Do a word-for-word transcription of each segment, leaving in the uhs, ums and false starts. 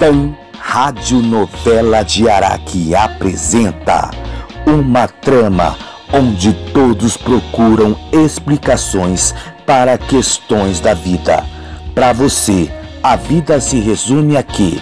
TAM Radionovela de Araque apresenta uma trama onde todos procuram explicações para questões da vida. Para você, a vida se resume aqui.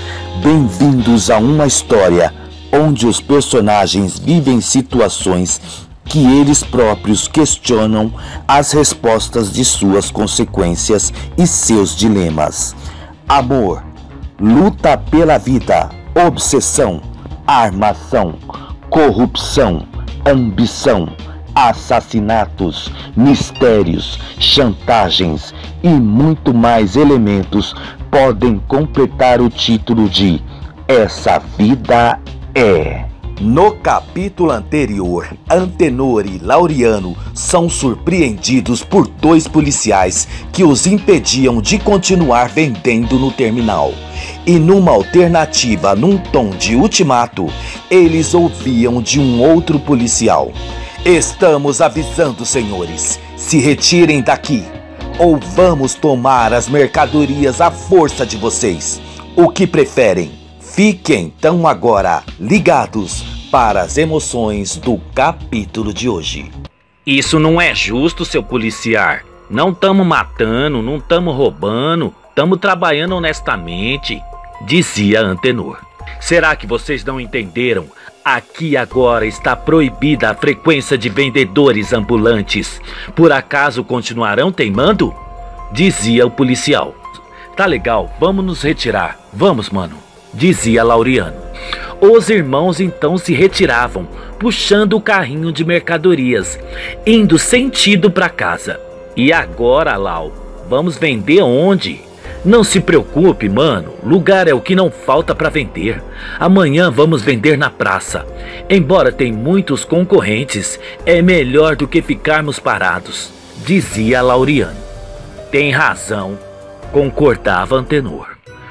Bem-vindos a uma história onde os personagens vivem situações que eles próprios questionam as respostas de suas consequências e seus dilemas. Amor, luta pela vida, obsessão, armação, corrupção, ambição, assassinatos, mistérios, chantagens e muito mais elementos podem completar o título de Essa Vida É. No capítulo anterior, Antenor e Laureano são surpreendidos por dois policiais que os impediam de continuar vendendo no terminal. E numa alternativa, num tom de ultimato, eles ouviam de um outro policial: "Estamos avisando, senhores, se retirem daqui, ou vamos tomar as mercadorias à força de vocês. O que preferem?" Fiquem então agora ligados para as emoções do capítulo de hoje. Isso não é justo, seu policial. Não tamo matando, não tamo roubando, tamo trabalhando honestamente, dizia Antenor. Será que vocês não entenderam? Aqui agora está proibida a frequência de vendedores ambulantes. Por acaso continuarão teimando? Dizia o policial. Tá legal, vamos nos retirar. Vamos, mano, dizia Laureano. Os irmãos então se retiravam, puxando o carrinho de mercadorias, indo sentido para casa. E agora, Lau, vamos vender onde? Não se preocupe, mano, lugar é o que não falta para vender. Amanhã vamos vender na praça. Embora tem muitos concorrentes, é melhor do que ficarmos parados, dizia Laureano. Tem razão, concordava Antenor.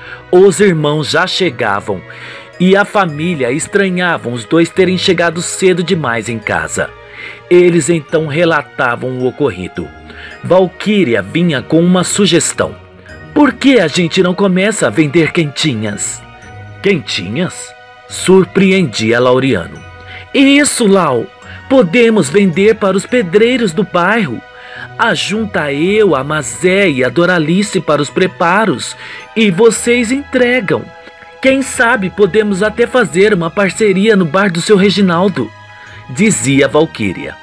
Os irmãos já chegavam e a família estranhavam os dois terem chegado cedo demais em casa. Eles então relatavam o ocorrido. Valquíria vinha com uma sugestão: por que a gente não começa a vender quentinhas? Quentinhas? Surpreendia Laureano. Isso, Lau, podemos vender para os pedreiros do bairro. Ajunta eu, a Mazé e a Doralice para os preparos e vocês entregam. Quem sabe podemos até fazer uma parceria no bar do seu Reginaldo, dizia Valquíria.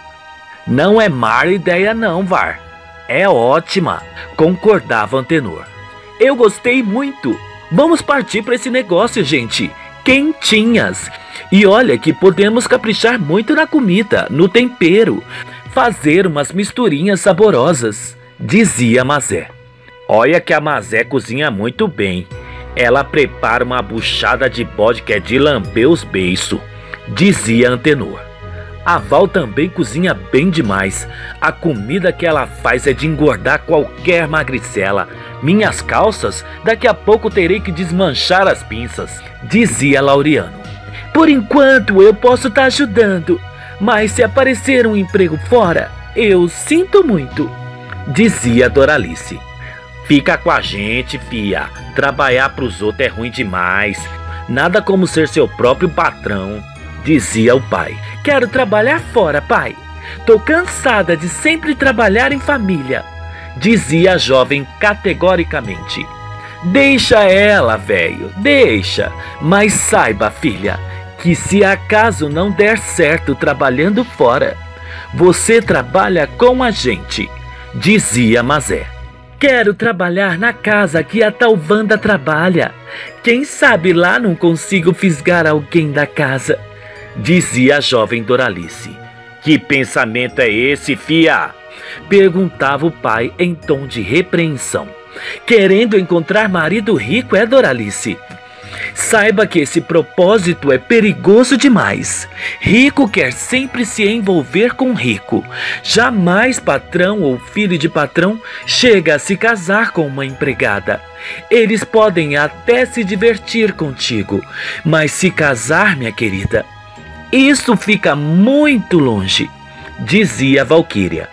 Não é má ideia não, Var. É ótima, concordava Antenor. Eu gostei muito. Vamos partir para esse negócio, gente. Quentinhas. E olha que podemos caprichar muito na comida, no tempero. Fazer umas misturinhas saborosas, dizia Mazé. Olha que a Mazé cozinha muito bem. Ela prepara uma buchada de bode que é de lamber os beiços, dizia Antenor. A Val também cozinha bem demais. A comida que ela faz é de engordar qualquer magricela. Minhas calças, daqui a pouco terei que desmanchar as pinças, dizia Laureano. Por enquanto eu posso estar ajudando, mas se aparecer um emprego fora, eu sinto muito, dizia Doralice. Fica com a gente, fia. Trabalhar pros outros é ruim demais. Nada como ser seu próprio patrão, dizia o pai. Quero trabalhar fora, pai. Tô cansada de sempre trabalhar em família, dizia a jovem categoricamente. Deixa ela, velho, deixa. Mas saiba, filha, que se acaso não der certo trabalhando fora, você trabalha com a gente, dizia Mazé. Quero trabalhar na casa que a tal Wanda trabalha. Quem sabe lá não consigo fisgar alguém da casa, dizia a jovem Doralice. Que pensamento é esse, fia? Perguntava o pai em tom de repreensão. Querendo encontrar marido rico, é, Doralice? Saiba que esse propósito é perigoso demais. Rico quer sempre se envolver com rico. Jamais patrão ou filho de patrão chega a se casar com uma empregada. Eles podem até se divertir contigo, mas se casar, minha querida, isso fica muito longe, dizia Valquíria.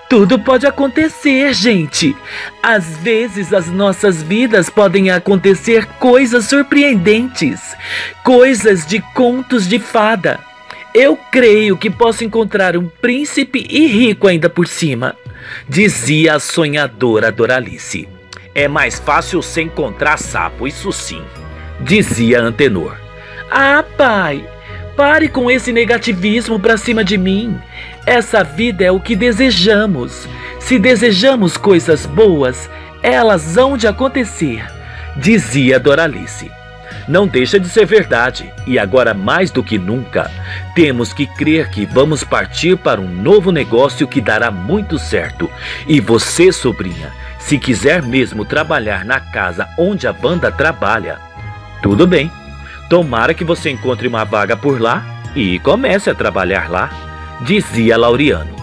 Tudo pode acontecer, gente. Às vezes as nossas vidas podem acontecer coisas surpreendentes, coisas de contos de fada. Eu creio que posso encontrar um príncipe e rico ainda por cima, dizia a sonhadora Doralice. É mais fácil você encontrar sapo, isso sim, dizia Antenor. Ah, pai, pare com esse negativismo pra cima de mim. Essa vida é o que desejamos. Se desejamos coisas boas, elas hão de acontecer, dizia Doralice. Não deixa de ser verdade, e agora mais do que nunca, temos que crer que vamos partir para um novo negócio que dará muito certo. E você, sobrinha, se quiser mesmo trabalhar na casa onde a banda trabalha, tudo bem. Tomara que você encontre uma vaga por lá e comece a trabalhar lá, dizia Laureano.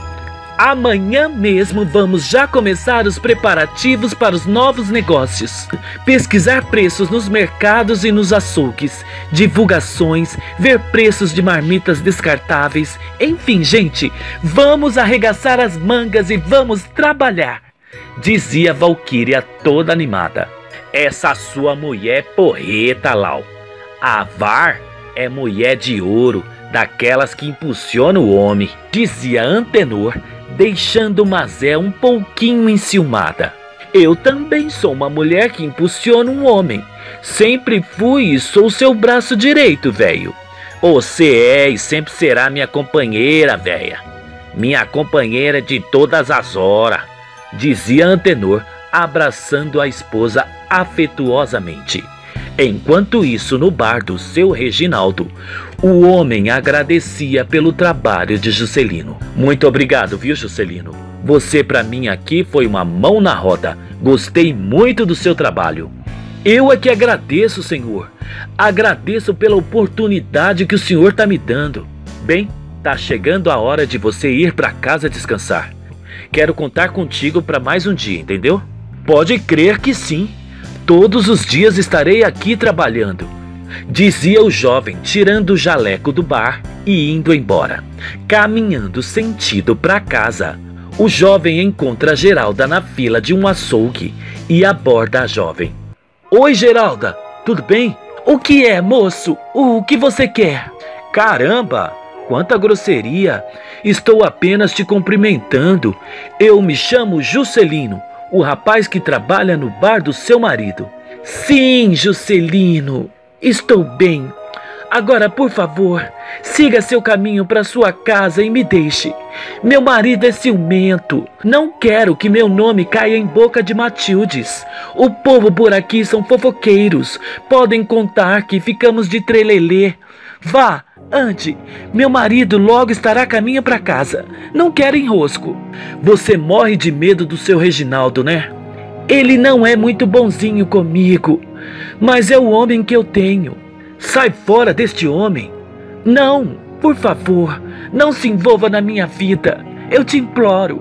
Amanhã mesmo vamos já começar os preparativos para os novos negócios. Pesquisar preços nos mercados e nos açougues, divulgações, ver preços de marmitas descartáveis. Enfim, gente, vamos arregaçar as mangas e vamos trabalhar, dizia Valquíria toda animada. Essa sua mulher porreta, Lau. A Var é mulher de ouro, daquelas que impulsiona o homem, dizia Antenor, deixando Mazé um pouquinho enciumada. Eu também sou uma mulher que impulsiona um homem. Sempre fui e sou seu braço direito, velho. Você é e sempre será minha companheira, velha. Minha companheira de todas as horas, dizia Antenor, abraçando a esposa afetuosamente. Enquanto isso, no bar do seu Reginaldo, o homem agradecia pelo trabalho de Juscelino. Muito obrigado, viu, Juscelino? Você pra mim aqui foi uma mão na roda. Gostei muito do seu trabalho. Eu é que agradeço, senhor. Agradeço pela oportunidade que o senhor tá me dando. Bem, tá chegando a hora de você ir pra casa descansar. Quero contar contigo pra mais um dia, entendeu? Pode crer que sim. Todos os dias estarei aqui trabalhando, dizia o jovem, tirando o jaleco do bar e indo embora. Caminhando sentido para casa, o jovem encontra Geralda na fila de um açougue e aborda a jovem. Oi, Geralda, tudo bem? O que é, moço? O que você quer? Caramba, quanta grosseria! Estou apenas te cumprimentando. Eu me chamo Juscelino, o rapaz que trabalha no bar do seu marido. Sim, Juscelino, estou bem. Agora, por favor, siga seu caminho para sua casa e me deixe. Meu marido é ciumento. Não quero que meu nome caia em boca de Matildes. O povo por aqui são fofoqueiros. Podem contar que ficamos de trelelê. Vá, ande. Meu marido logo estará a caminho para casa. Não quero enrosco. Você morre de medo do seu Reginaldo, né? Ele não é muito bonzinho comigo, mas é o homem que eu tenho. Sai fora deste homem. Não, por favor, não se envolva na minha vida. Eu te imploro.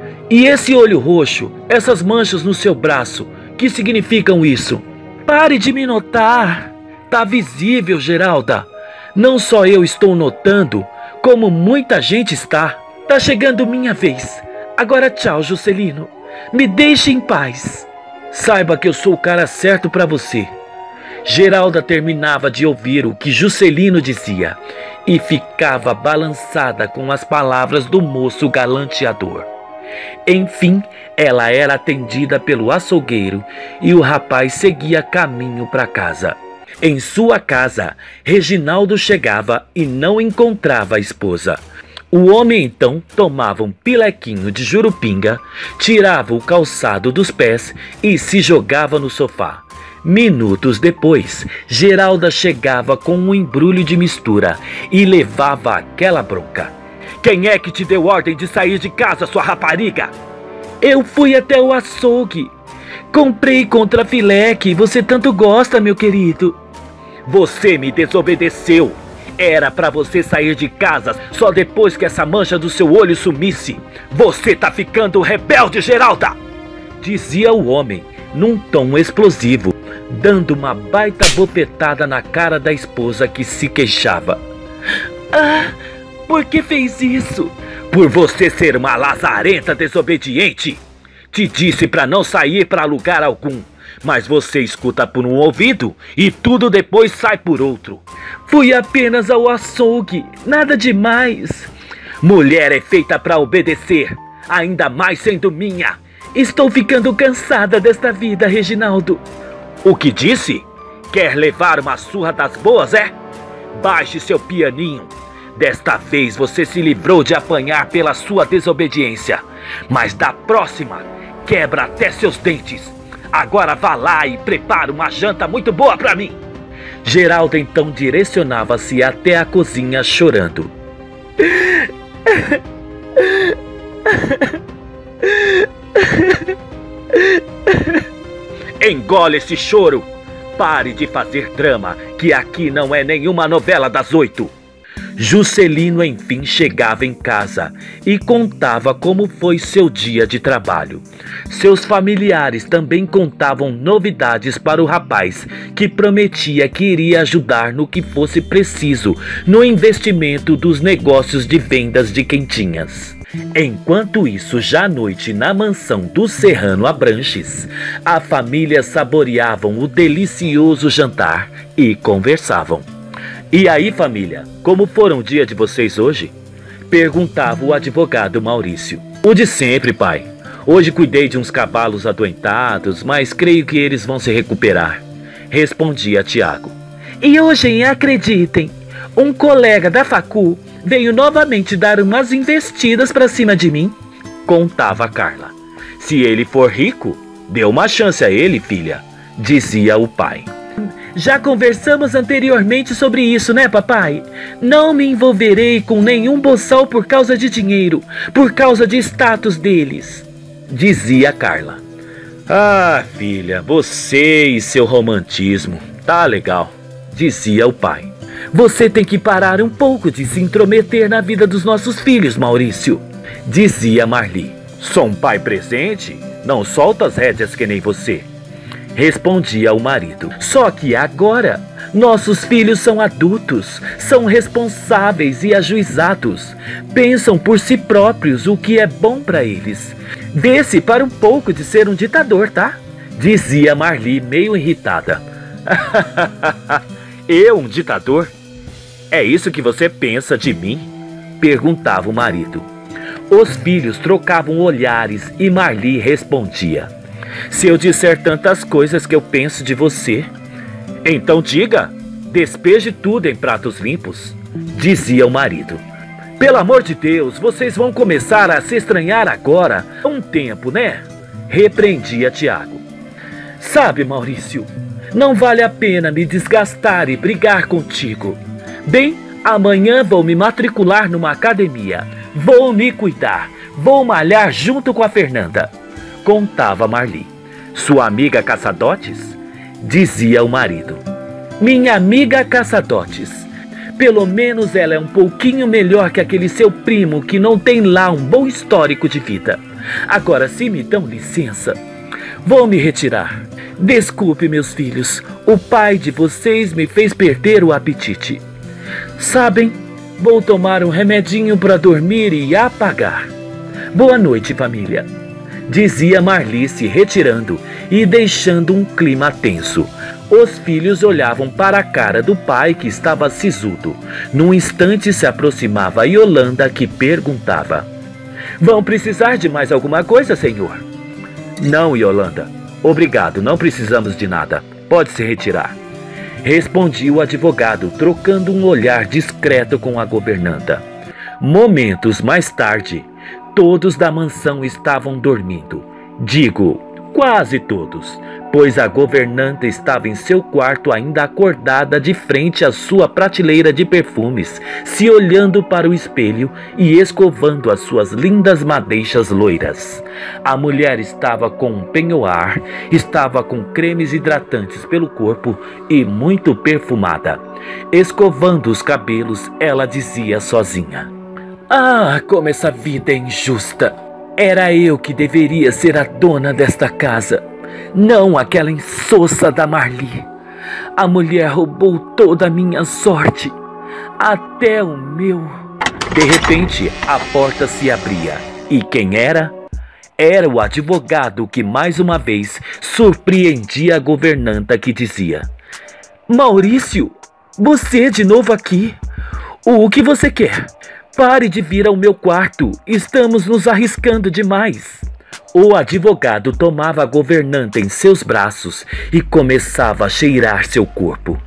E esse olho roxo, essas manchas no seu braço, que significam isso? Pare de me notar. Tá visível, Geralda. Não só eu estou notando, como muita gente está. Tá chegando minha vez. Agora tchau, Juscelino. Me deixe em paz. Saiba que eu sou o cara certo para você. Geralda terminava de ouvir o que Juscelino dizia e ficava balançada com as palavras do moço galanteador. Enfim, ela era atendida pelo açougueiro e o rapaz seguia caminho para casa. Em sua casa, Reginaldo chegava e não encontrava a esposa. O homem então tomava um pilequinho de jurupinga, tirava o calçado dos pés e se jogava no sofá. Minutos depois, Geralda chegava com um embrulho de mistura e levava aquela bronca. Quem é que te deu ordem de sair de casa, sua rapariga? Eu fui até o açougue. Comprei contrafilé que você tanto gosta, meu querido. Você me desobedeceu. Era pra você sair de casa só depois que essa mancha do seu olho sumisse. Você tá ficando rebelde, Geralda! Dizia o homem, num tom explosivo, dando uma baita bofetada na cara da esposa que se queixava. Ah, por que fez isso? Por você ser uma lazarenta desobediente. Te disse para não sair para lugar algum, mas você escuta por um ouvido e tudo depois sai por outro. Fui apenas ao açougue, nada demais. Mulher é feita para obedecer, ainda mais sendo minha. Estou ficando cansada desta vida, Reginaldo. O que disse? Quer levar uma surra das boas, é? Baixe seu pianinho. Desta vez você se livrou de apanhar pela sua desobediência, mas da próxima, quebra até seus dentes. Agora vá lá e prepara uma janta muito boa para mim. Geraldo então direcionava-se até a cozinha chorando. Engole esse choro. Pare de fazer drama, que aqui não é nenhuma novela das oito. Juscelino enfim chegava em casa e contava como foi seu dia de trabalho. Seus familiares também contavam novidades para o rapaz, que prometia que iria ajudar no que fosse preciso no investimento dos negócios de vendas de quentinhas. Enquanto isso, já à noite na mansão do Serrano Abranches, a família saboreavam o delicioso jantar e conversavam. E aí, família, como foram o dia de vocês hoje? Perguntava o advogado Maurício. O de sempre, pai. Hoje cuidei de uns cavalos adoentados, mas creio que eles vão se recuperar. Respondia Tiago. E hoje, acreditem, um colega da facu veio novamente dar umas investidas pra cima de mim. Contava Carla. Se ele for rico, dê uma chance a ele, filha. Dizia o pai. Já conversamos anteriormente sobre isso, né, papai? Não me envolverei com nenhum boçal por causa de dinheiro, por causa de status deles, dizia Carla. Ah, filha, você e seu romantismo, tá legal, dizia o pai. Você tem que parar um pouco de se intrometer na vida dos nossos filhos, Maurício, dizia Marli. Sou um pai presente, não solta as rédeas que nem você. Respondia o marido. Só que agora, nossos filhos são adultos, são responsáveis e ajuizados. Pensam por si próprios o que é bom para eles. Dê-se para um pouco de ser um ditador, tá? Dizia Marli meio irritada. Eu, um ditador? É isso que você pensa de mim? Perguntava o marido. Os filhos trocavam olhares e Marli respondia. Se eu disser tantas coisas que eu penso de você, então diga, despeje tudo em pratos limpos, dizia o marido. Pelo amor de Deus, vocês vão começar a se estranhar agora, há um tempo, né? Repreendia Tiago. Sabe, Maurício, não vale a pena me desgastar e brigar contigo. Bem, amanhã vou me matricular numa academia, vou me cuidar, vou malhar junto com a Fernanda. Contava Marli. Sua amiga Caçadotes? Dizia o marido. Minha amiga Caçadotes. Pelo menos ela é um pouquinho melhor que aquele seu primo que não tem lá um bom histórico de vida. Agora, se me dão licença, vou me retirar. Desculpe, meus filhos, o pai de vocês me fez perder o apetite. Sabem, vou tomar um remedinho para dormir e apagar. Boa noite, família. Dizia Marli se retirando e deixando um clima tenso. Os filhos olhavam para a cara do pai que estava sisudo. Num instante se aproximava Yolanda que perguntava. Vão precisar de mais alguma coisa, senhor? Não, Yolanda. Obrigado, não precisamos de nada. Pode se retirar. Respondia o advogado, trocando um olhar discreto com a governanta. Momentos mais tarde, todos da mansão estavam dormindo. Digo, quase todos, pois a governanta estava em seu quarto ainda acordada de frente à sua prateleira de perfumes, se olhando para o espelho e escovando as suas lindas madeixas loiras. A mulher estava com um penhoar, estava com cremes hidratantes pelo corpo e muito perfumada. Escovando os cabelos, ela dizia sozinha: Ah, como essa vida é injusta! Era eu que deveria ser a dona desta casa, não aquela insossa da Marli. A mulher roubou toda a minha sorte, até o meu De repente, a porta se abria. E quem era? Era o advogado que mais uma vez surpreendia a governanta, que dizia: Maurício, você de novo aqui? O que você quer? Pare de vir ao meu quarto, estamos nos arriscando demais. O advogado tomava a governanta em seus braços e começava a cheirar seu corpo.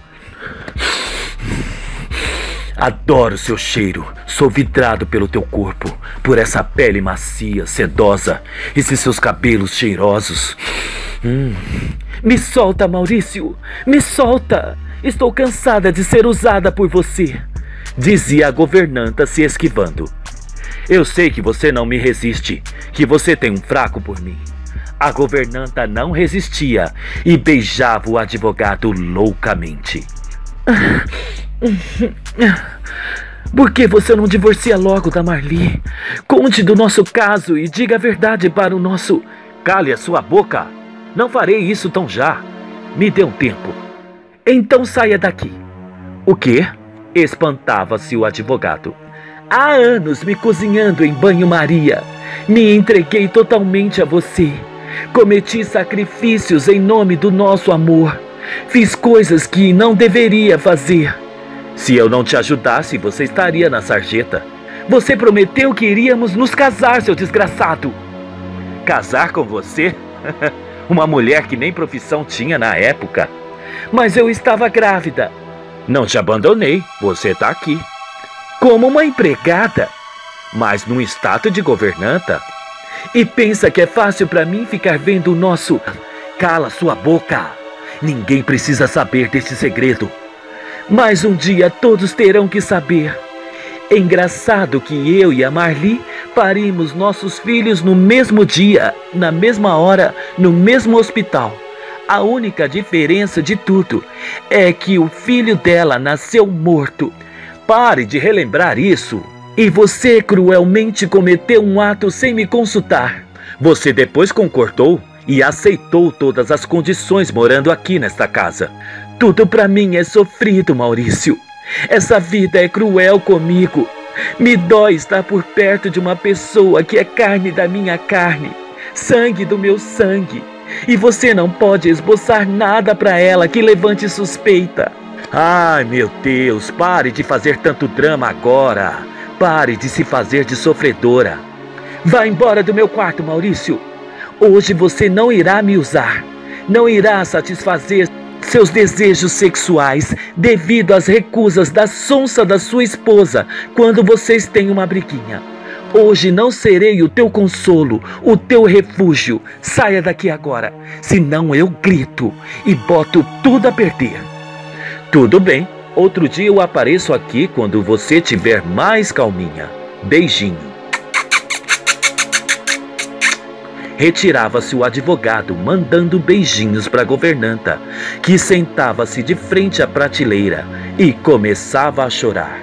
Adoro seu cheiro, sou vidrado pelo teu corpo, por essa pele macia, sedosa, esses seus cabelos cheirosos. Hum. Me solta, Maurício, me solta, estou cansada de ser usada por você, dizia a governanta se esquivando. Eu sei que você não me resiste, que você tem um fraco por mim. A governanta não resistia e beijava o advogado loucamente. Por que você não divorcia logo da Marli? Conte do nosso caso e diga a verdade para o nosso... Cale a sua boca! Não farei isso tão já. Me dê um tempo. Então saia daqui. O quê? Espantava-se o advogado. Há anos me cozinhando em banho-maria. Me entreguei totalmente a você. Cometi sacrifícios em nome do nosso amor. Fiz coisas que não deveria fazer. Se eu não te ajudasse, você estaria na sarjeta. Você prometeu que iríamos nos casar, seu desgraçado. Casar com você? Uma mulher que nem profissão tinha na época. Mas eu estava grávida. Não te abandonei, você está aqui. Como uma empregada, mas num status de governanta. E pensa que é fácil para mim ficar vendo o nosso... Cala sua boca! Ninguém precisa saber desse segredo. Mas um dia todos terão que saber. É engraçado que eu e a Marli parimos nossos filhos no mesmo dia, na mesma hora, no mesmo hospital. A única diferença de tudo é que o filho dela nasceu morto. Pare de relembrar isso. E você cruelmente cometeu um ato sem me consultar. Você depois concordou e aceitou todas as condições morando aqui nesta casa. Tudo pra mim é sofrido, Maurício. Essa vida é cruel comigo. Me dói estar por perto de uma pessoa que é carne da minha carne, sangue do meu sangue. E você não pode esboçar nada pra ela que levante suspeita. Ai, meu Deus, pare de fazer tanto drama agora. Pare de se fazer de sofredora. Vá embora do meu quarto, Maurício. Hoje você não irá me usar. Não irá satisfazer seus desejos sexuais devido às recusas da sonsa da sua esposa quando vocês têm uma briguinha. Hoje não serei o teu consolo, o teu refúgio. Saia daqui agora, senão eu grito e boto tudo a perder. Tudo bem, outro dia eu apareço aqui quando você tiver mais calminha. Beijinho. Retirava-se o advogado, mandando beijinhos para a governanta, que sentava-se de frente à prateleira e começava a chorar.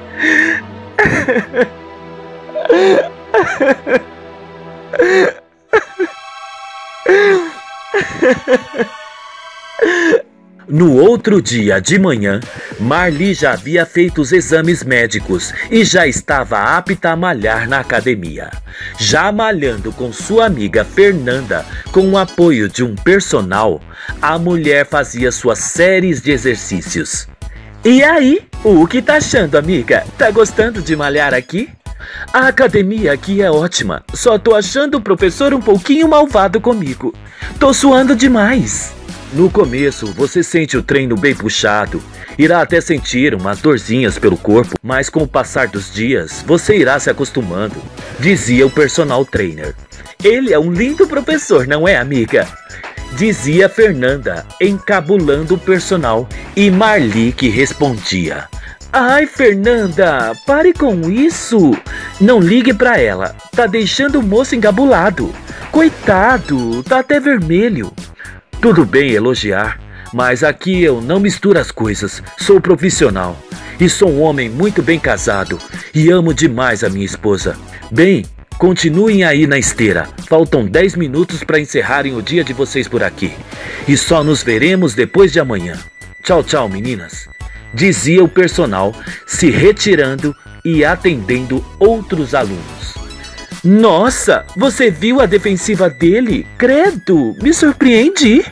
No outro dia de manhã, Marli já havia feito os exames médicos e já estava apta a malhar na academia. Já malhando com sua amiga Fernanda, com o apoio de um personal, a mulher fazia suas séries de exercícios. E aí, o que tá achando, amiga? Tá gostando de malhar aqui? A academia aqui é ótima, só tô achando o professor um pouquinho malvado comigo. Tô suando demais. No começo, você sente o treino bem puxado, irá até sentir umas dorzinhas pelo corpo, mas com o passar dos dias, você irá se acostumando, dizia o personal trainer. Ele é um lindo professor, não é, amiga? Dizia Fernanda, encabulando o personal, e Marli que respondia. Ai, Fernanda, pare com isso. Não ligue pra ela, tá deixando o moço encabulado. Coitado, tá até vermelho. Tudo bem elogiar, mas aqui eu não misturo as coisas, sou profissional e sou um homem muito bem casado e amo demais a minha esposa. Bem, continuem aí na esteira, faltam dez minutos para encerrarem o dia de vocês por aqui e só nos veremos depois de amanhã. Tchau, tchau, meninas, dizia o personal, se retirando e atendendo outros alunos. Nossa, você viu a defensiva dele? Credo, me surpreendi.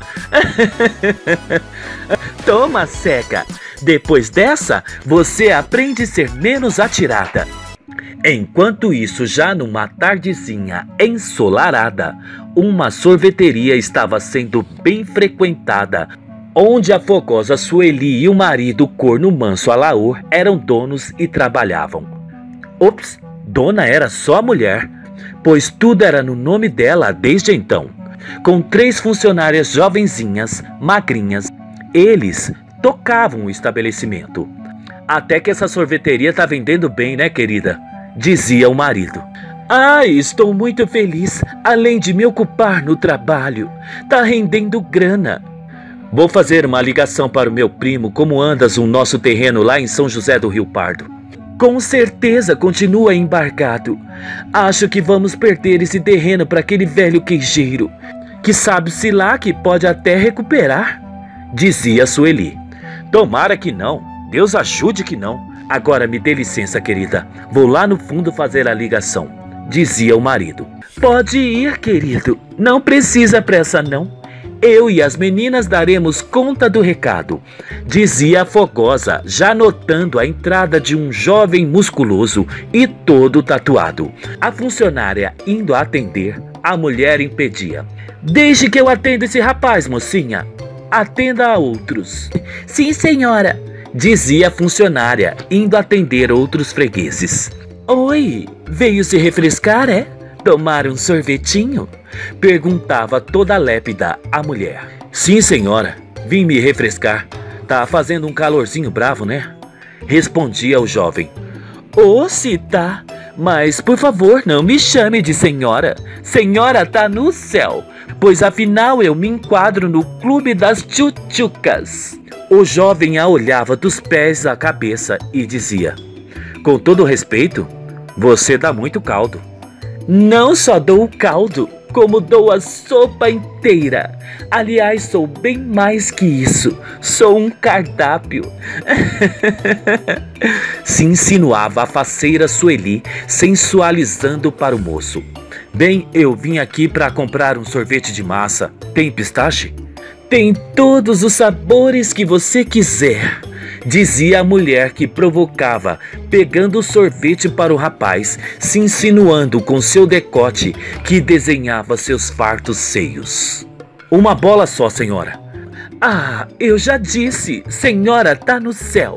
Toma, cega. Depois dessa, você aprende a ser menos atirada. Enquanto isso, já numa tardezinha ensolarada, uma sorveteria estava sendo bem frequentada, onde a fogosa Sueli e o marido corno manso Alaor eram donos e trabalhavam. Ops, dona era só a mulher, pois tudo era no nome dela desde então. Com três funcionárias jovenzinhas, magrinhas, eles tocavam o estabelecimento. Até que essa sorveteria tá vendendo bem, né, querida? Dizia o marido. Ai, estou muito feliz, além de me ocupar no trabalho. Tá rendendo grana. Vou fazer uma ligação para o meu primo como andas o nosso terreno lá em São José do Rio Pardo. Com certeza continua embargado. Acho que vamos perder esse terreno para aquele velho queijeiro, que sabe-se lá que pode até recuperar, dizia Sueli. Tomara que não, Deus ajude que não. Agora me dê licença, querida, vou lá no fundo fazer a ligação, dizia o marido. Pode ir, querido, não precisa pressa não. Eu e as meninas daremos conta do recado, dizia a fogosa, já notando a entrada de um jovem musculoso e todo tatuado. A funcionária indo atender, a mulher impedia. Deixe que eu atenda esse rapaz, mocinha. Atenda a outros. Sim, senhora, dizia a funcionária, indo atender outros fregueses. Oi, veio se refrescar, é? Tomar um sorvetinho? Perguntava toda lépida a mulher. Sim, senhora, vim me refrescar. Tá fazendo um calorzinho bravo, né? Respondia o jovem. Ô, se tá, mas por favor não me chame de senhora. Senhora tá no céu, pois afinal eu me enquadro no clube das tchutchucas. O jovem a olhava dos pés à cabeça e dizia: com todo respeito, você dá muito caldo. Não só dou o caldo, como dou a sopa inteira. Aliás, sou bem mais que isso. Sou um cardápio. Se insinuava a faceira Sueli, sensualizando para o moço. Bem, eu vim aqui para comprar um sorvete de massa. Tem pistache? Tem todos os sabores que você quiser, dizia a mulher que provocava, pegando o sorvete para o rapaz, se insinuando com seu decote que desenhava seus fartos seios. Uma bola só, senhora. Ah, eu já disse, senhora tá no céu.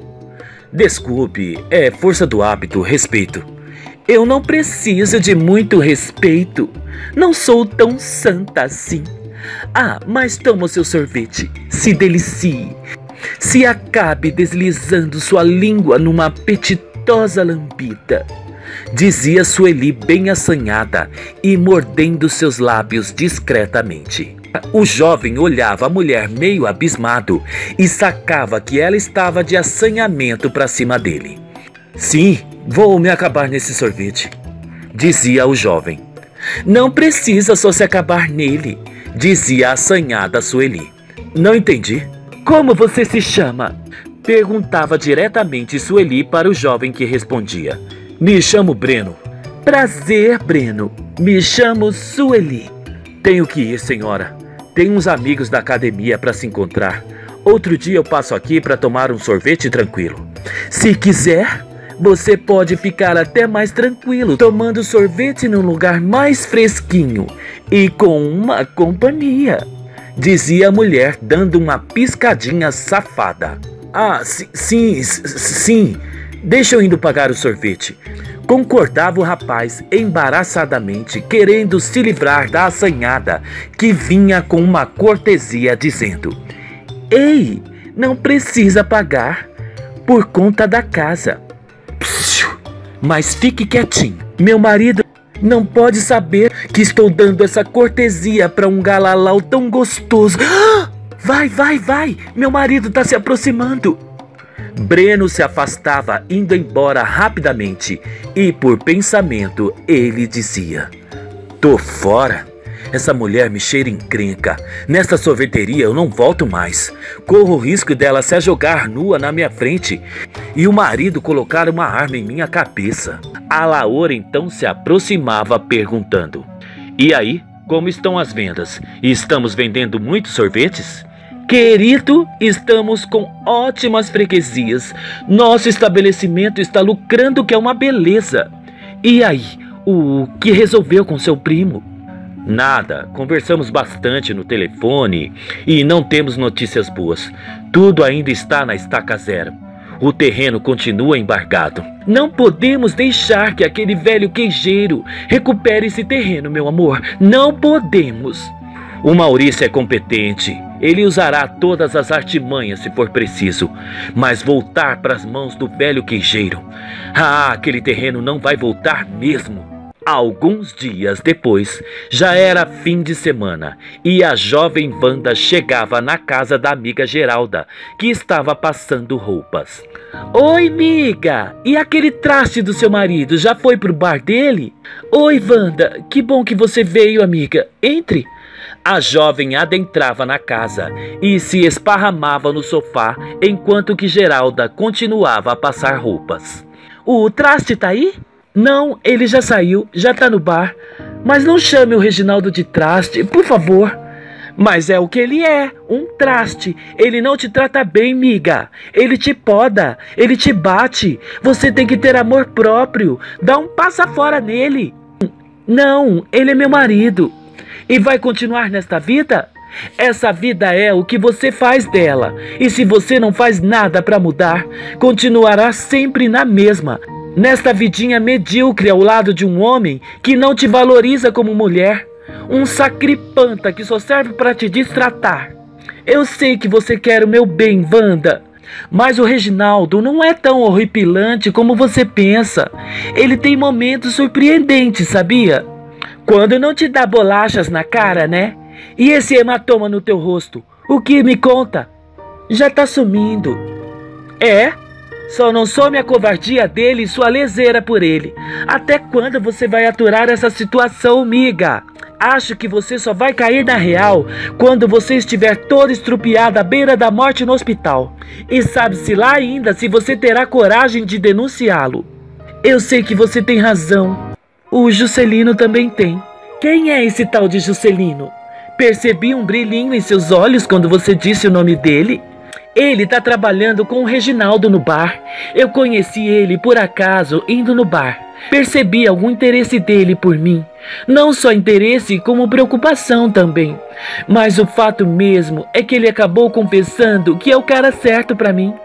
Desculpe, é força do hábito, respeito. Eu não preciso de muito respeito. Não sou tão santa assim. Ah, mas toma o seu sorvete, se delicie. Se acabe deslizando sua língua numa apetitosa lambida, dizia Sueli bem assanhada e mordendo seus lábios discretamente. O jovem olhava a mulher meio abismado e sacava que ela estava de assanhamento para cima dele. Sim, vou me acabar nesse sorvete, dizia o jovem. Não precisa só se acabar nele, dizia a assanhada Sueli. Não entendi. Como você se chama? Perguntava diretamente Sueli para o jovem que respondia. Me chamo Breno. Prazer, Breno. Me chamo Sueli. Tenho que ir, senhora. Tenho uns amigos da academia para se encontrar. Outro dia eu passo aqui para tomar um sorvete tranquilo. Se quiser, você pode ficar até mais tranquilo tomando sorvete num lugar mais fresquinho e com uma companhia, dizia a mulher dando uma piscadinha safada. Ah, sim, sim, sim, deixa eu indo pagar o sorvete, concordava o rapaz embaraçadamente, querendo se livrar da assanhada que vinha com uma cortesia dizendo: ei, não precisa pagar, por conta da casa. Psiu, mas fique quietinho, meu marido não pode saber que estou dando essa cortesia para um galalau tão gostoso. Vai, vai, vai, meu marido está se aproximando. Breno se afastava, indo embora rapidamente, e por pensamento ele dizia: tô fora. Essa mulher me cheira encrenca. Nessa sorveteria eu não volto mais. Corro o risco dela se jogar nua na minha frente e o marido colocar uma arma em minha cabeça. A Laura então se aproximava perguntando: E aí, como estão as vendas? Estamos vendendo muitos sorvetes? Querido, estamos com ótimas freguesias. Nosso estabelecimento está lucrando, que é uma beleza. E aí, o que resolveu com seu primo? Nada, conversamos bastante no telefone e não temos notícias boas. Tudo ainda está na estaca zero. O terreno continua embargado. Não podemos deixar que aquele velho queijeiro recupere esse terreno, meu amor. Não podemos. O Maurício é competente. Ele usará todas as artimanhas se for preciso. Mas voltar para as mãos do velho queijeiro. Ah, aquele terreno não vai voltar mesmo. Alguns dias depois, já era fim de semana e a jovem Wanda chegava na casa da amiga Geralda, que estava passando roupas. Oi, amiga! E aquele traste do seu marido já foi pro bar dele? Oi, Wanda! Que bom que você veio, amiga. Entre! A jovem adentrava na casa e se esparramava no sofá enquanto que Geralda continuava a passar roupas. O traste tá aí? Não, ele já saiu, já tá no bar. Mas não chame o Reginaldo de traste, por favor. Mas é o que ele é, um traste. Ele não te trata bem, miga. Ele te poda, ele te bate. Você tem que ter amor próprio. Dá um passa fora nele. Não, ele é meu marido. E vai continuar nesta vida? Essa vida é o que você faz dela. E se você não faz nada para mudar, continuará sempre na mesma. Nesta vidinha medíocre ao lado de um homem que não te valoriza como mulher. Um sacripanta que só serve para te distratar. Eu sei que você quer o meu bem, Wanda. Mas o Reginaldo não é tão horripilante como você pensa. Ele tem momentos surpreendentes, sabia? Quando não te dá bolachas na cara, né? E esse hematoma no teu rosto? O que me conta? Já tá sumindo. É? Só não some a covardia dele e sua leseira por ele. Até quando você vai aturar essa situação, miga? Acho que você só vai cair na real quando você estiver toda estrupiada à beira da morte no hospital. E sabe-se lá ainda se você terá coragem de denunciá-lo. Eu sei que você tem razão. O Juscelino também tem. Quem é esse tal de Juscelino? Percebi um brilhinho em seus olhos quando você disse o nome dele. Ele tá trabalhando com o Reginaldo no bar. Eu conheci ele por acaso indo no bar. Percebi algum interesse dele por mim. Não só interesse, como preocupação também. Mas o fato mesmo é que ele acabou confessando que é o cara certo pra mim.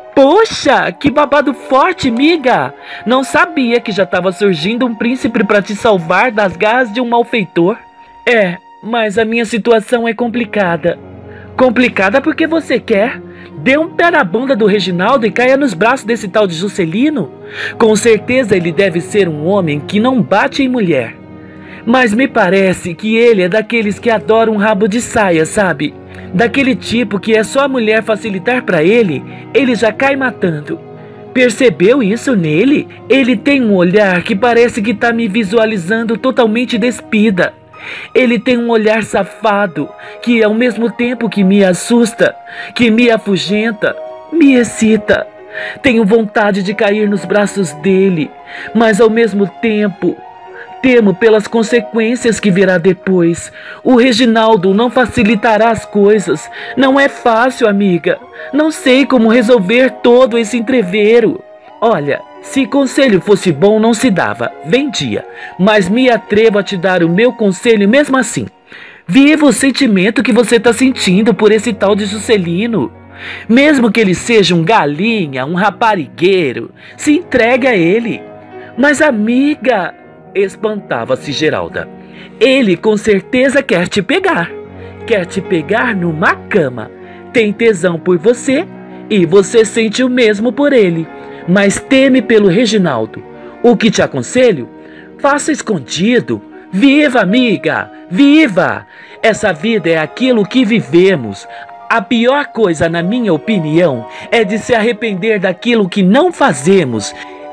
Poxa, que babado forte, miga! Não sabia que já estava surgindo um príncipe pra te salvar das garras de um malfeitor. É, mas a minha situação é complicada. Complicada porque você quer? Dê um pé na bunda do Reginaldo e caia nos braços desse tal de Juscelino. Com certeza ele deve ser um homem que não bate em mulher. Mas me parece que ele é daqueles que adoram um rabo de saia, sabe? Daquele tipo que é só a mulher facilitar pra ele, ele já cai matando. Percebeu isso nele? Ele tem um olhar que parece que tá me visualizando totalmente despida. Ele tem um olhar safado, que ao mesmo tempo que me assusta, que me afugenta, me excita. Tenho vontade de cair nos braços dele, mas ao mesmo tempo temo pelas consequências que virá depois. O Reginaldo não facilitará as coisas. Não é fácil, amiga. Não sei como resolver todo esse entrevero. Olha, se conselho fosse bom não se dava, vendia. Mas me atrevo a te dar o meu conselho mesmo assim. Viva o sentimento que você está sentindo por esse tal de Juscelino. Mesmo que ele seja um galinha, um raparigueiro, se entregue a ele. Mas amiga, espantava-se Geralda, ele com certeza quer te pegar. Quer te pegar numa cama. Tem tesão por você e você sente o mesmo por ele. Mas teme pelo Reginaldo. O que te aconselho? Faça escondido. Viva, amiga, viva! Essa vida é aquilo que vivemos. A pior coisa, na minha opinião, é de se arrepender daquilo que não fazemos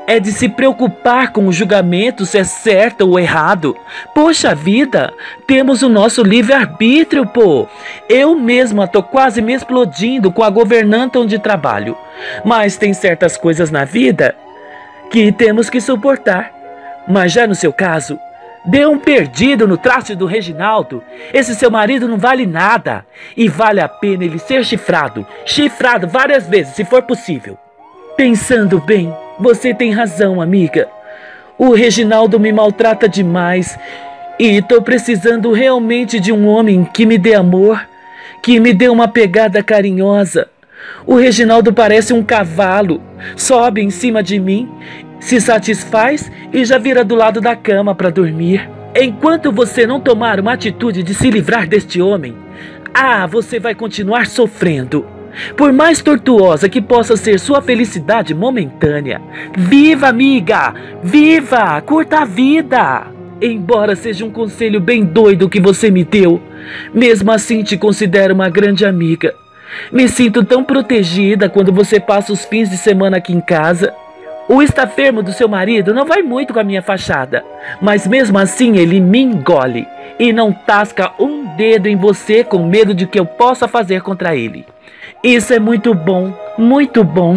é de se preocupar com o julgamento se é certo ou errado. Poxa vida, temos o nosso livre-arbítrio, pô. Eu mesma tô quase me explodindo com a governanta onde trabalho. Mas tem certas coisas na vida que temos que suportar. Mas já no seu caso, dê um perdido no traste do Reginaldo. Esse seu marido não vale nada. E vale a pena ele ser chifrado. Chifrado várias vezes, se for possível. Pensando bem, você tem razão, amiga. O Reginaldo me maltrata demais. E tô precisando realmente de um homem que me dê amor, que me dê uma pegada carinhosa. O Reginaldo parece um cavalo. Sobe em cima de mim, se satisfaz e já vira do lado da cama para dormir. Enquanto você não tomar uma atitude de se livrar deste homem, ah, você vai continuar sofrendo. Por mais tortuosa que possa ser sua felicidade momentânea, viva, amiga! Viva! Curta a vida! Embora seja um conselho bem doido que você me deu, mesmo assim te considero uma grande amiga. Me sinto tão protegida quando você passa os fins de semana aqui em casa. O estafermo do seu marido não vai muito com a minha fachada, mas mesmo assim ele me engole e não tasca um dedo em você com medo de que eu possa fazer contra ele. Isso é muito bom, muito bom.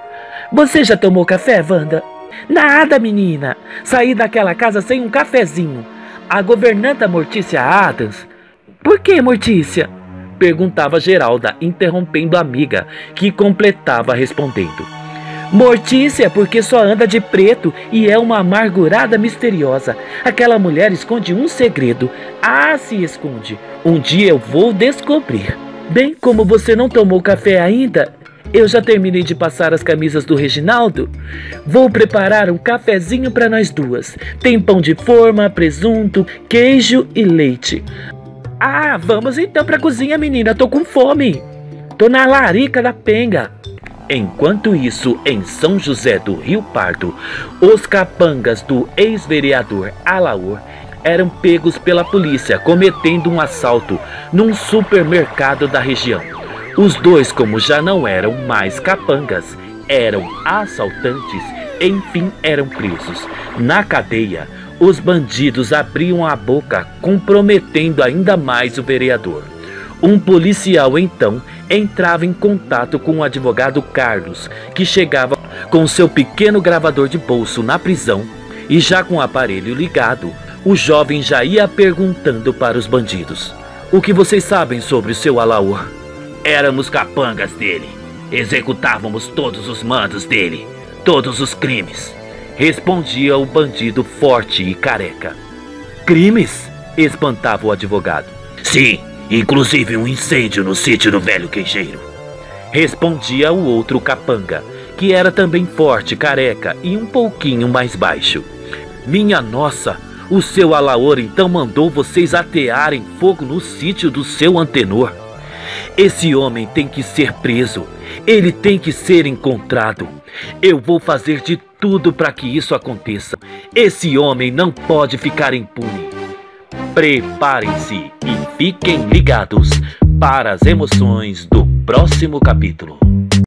Você já tomou café, Wanda? Nada, menina. Saí daquela casa sem um cafezinho. A governanta Mortícia Adams... Por que, Mortícia? Perguntava Geralda, interrompendo a amiga, que completava respondendo. Mortícia, porque só anda de preto e é uma amargurada misteriosa. Aquela mulher esconde um segredo. Ah, se esconde. Um dia eu vou descobrir. Bem, como você não tomou café ainda, eu já terminei de passar as camisas do Reginaldo. Vou preparar um cafezinho para nós duas. Tem pão de forma, presunto, queijo e leite. Ah, vamos então para a cozinha, menina. Tô com fome. Tô na larica da penga. Enquanto isso, em São José do Rio Pardo, os capangas do ex-vereador Alaor eram pegos pela polícia cometendo um assalto num supermercado da região. Os dois, como já não eram mais capangas, eram assaltantes, enfim eram presos. Na cadeia, os bandidos abriam a boca, comprometendo ainda mais o vereador. Um policial então entrava em contato com o advogado Carlos, que chegava com seu pequeno gravador de bolso na prisão e já com o aparelho ligado. O jovem já ia perguntando para os bandidos: o que vocês sabem sobre o seu Alaor? Éramos capangas dele. Executávamos todos os mandos dele, todos os crimes. Respondia o bandido forte e careca. Crimes? Espantava o advogado. Sim, inclusive um incêndio no sítio do velho queijeiro. Respondia o outro capanga, que era também forte, careca e um pouquinho mais baixo. Minha nossa! O seu Alaor então mandou vocês atearem fogo no sítio do seu Antenor. Esse homem tem que ser preso. Ele tem que ser encontrado. Eu vou fazer de tudo para que isso aconteça. Esse homem não pode ficar impune. Preparem-se e fiquem ligados para as emoções do próximo capítulo.